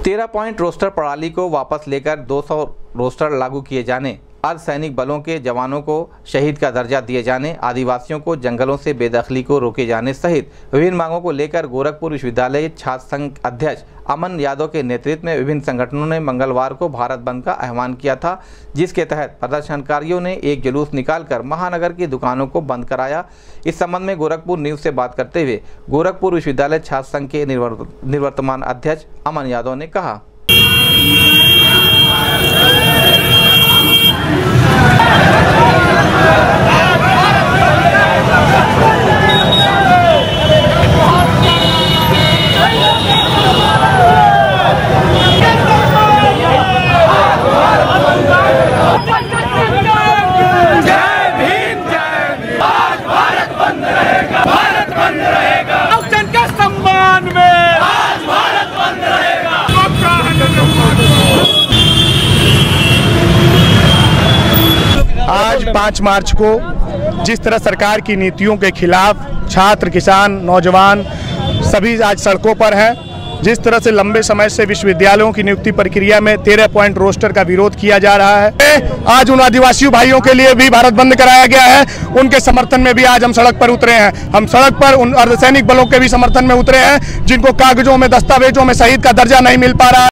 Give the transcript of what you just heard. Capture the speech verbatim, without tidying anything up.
तेरह point roster प्रणाली को वापस लेकर दो सौ रोस्टर लागू किए जाने, अर्धसैनिक बलों के जवानों को शहीद का दर्जा दिए जाने, आदिवासियों को जंगलों से बेदखली को रोके जाने सहित विभिन्न मांगों को लेकर गोरखपुर विश्वविद्यालय छात्र संघ अध्यक्ष अमन यादव के नेतृत्व में विभिन्न संगठनों ने मंगलवार को भारत बंद का आह्वान किया था, जिसके तहत प्रदर्शनकारियों ने एक जुलूस निकालकर महानगर की दुकानों को बंद कराया। इस संबंध में गोरखपुर न्यूज से बात करते हुए गोरखपुर विश्वविद्यालय छात्र संघ के निवर्तमान अध्यक्ष अमन यादव ने कहा, आज पाँच मार्च को जिस तरह सरकार की नीतियों के खिलाफ छात्र, किसान, नौजवान सभी आज सड़कों पर हैं, जिस तरह से लंबे समय से विश्वविद्यालयों की नियुक्ति प्रक्रिया में तेरह पॉइंट रोस्टर का विरोध किया जा रहा है, आज उन आदिवासी भाइयों के लिए भी भारत बंद कराया गया है। उनके समर्थन में भी आज हम सड़क पर उतरे हैं। हम सड़क पर उन अर्धसैनिक बलों के भी समर्थन में उतरे हैं जिनको कागजों में, दस्तावेजों में शहीद का दर्जा नहीं मिल पा रहा है।